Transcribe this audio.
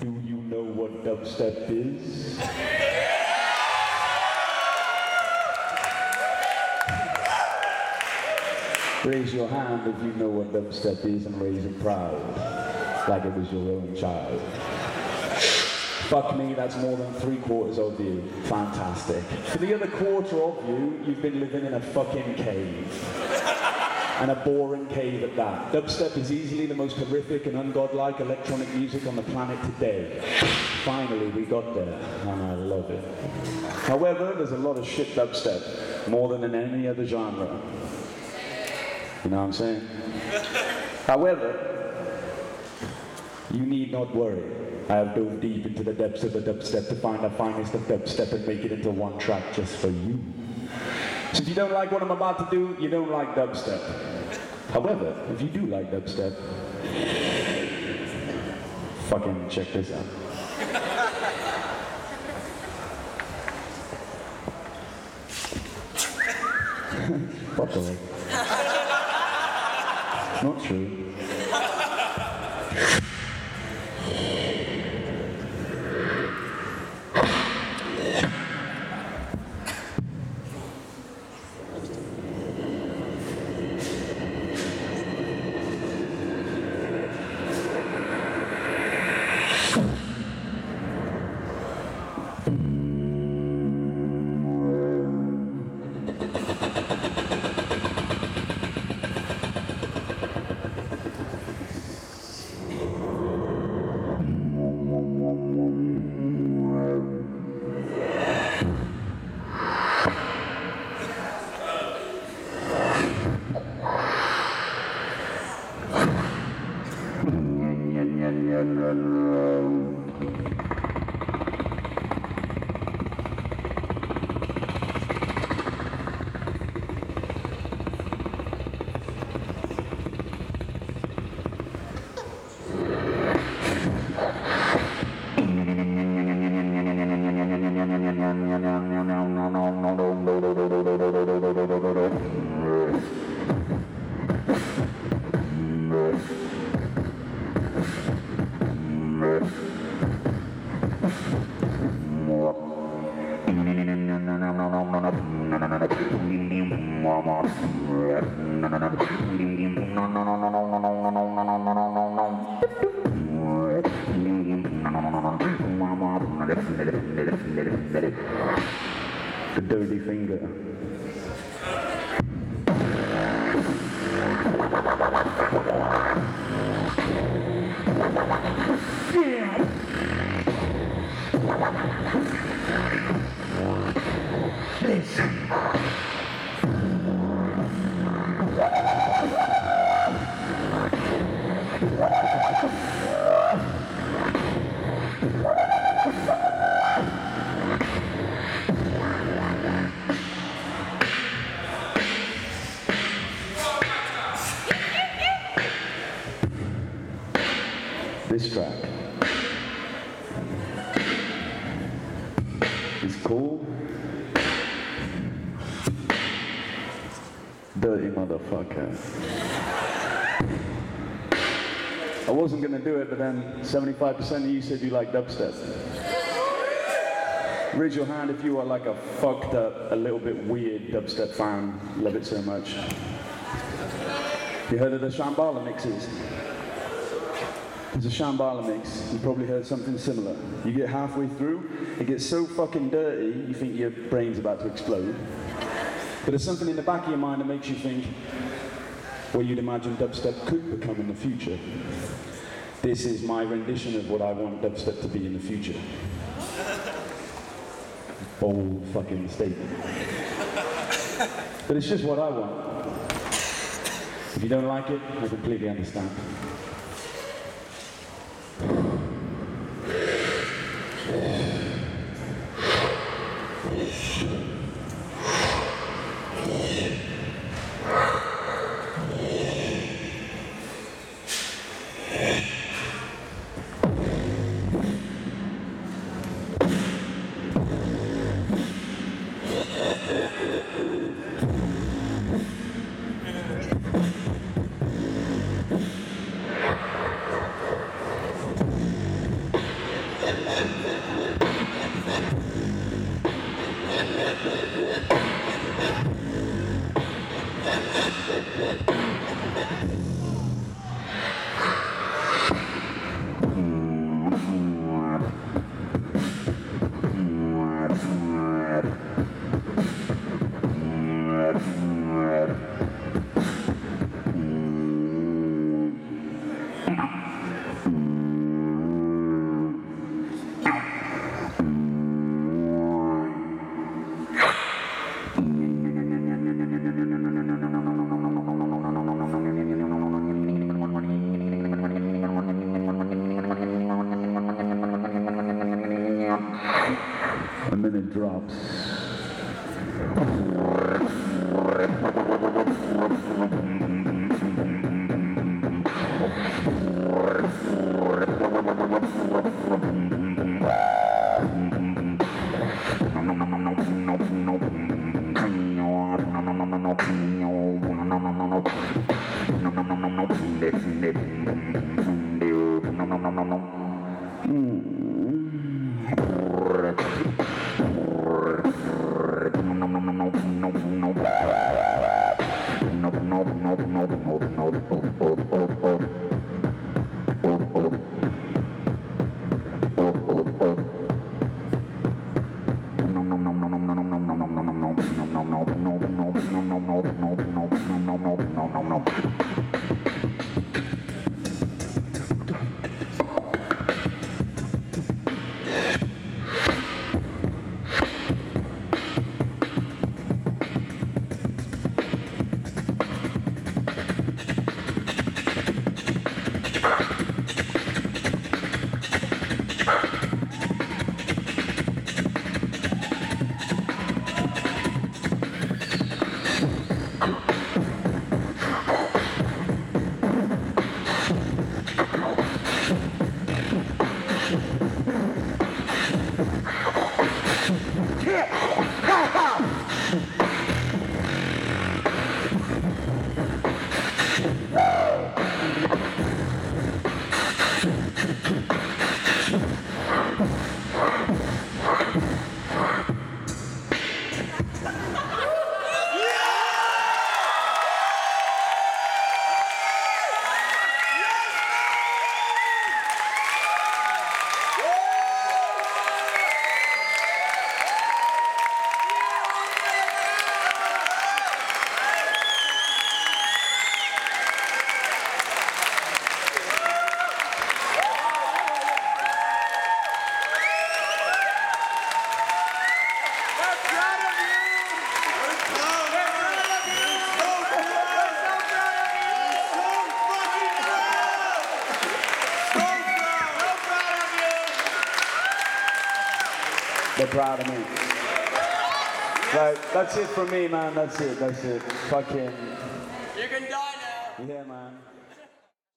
Do you know what dubstep is? Raise your hand if you know what dubstep is and raise it proud, like it was your own child. Fuck me, that's more than 3/4 of you. Fantastic. For the other quarter of you, you've been living in a fucking cave. And a boring cave at that. Dubstep is easily the most horrific and ungodlike electronic music on the planet today. Finally, we got there, and I love it. However, there's a lot of shit dubstep, more than in any other genre. You know what I'm saying? However, you need not worry. I have dove deep into the depths of the dubstep to find the finest of dubstep and make it into one track just for you. So if you don't like what I'm about to do, you don't like dubstep. However, if you do like dubstep, fucking check this out. Fuck away. Not true. The dirty finger. Listen. This track is called Dirty Motherfucker. I wasn't gonna do it, but then 75% of you said you like dubstep. Raise your hand if you are like a fucked up, a little bit weird dubstep fan. Love it so much. You heard of the Shambhala mixes? There's a Shambhala mix, you probably heard something similar. You get halfway through, it gets so fucking dirty, you think your brain's about to explode. But there's something in the back of your mind that makes you think what you'd imagine dubstep could become in the future. This is my rendition of what I want dubstep to be in the future. Bold fucking statement. But it's just what I want. If you don't like it, I completely understand. And then it drops. They're proud of me. Right, that's it from me, man. That's it. Fucking. You can die now. Yeah, man.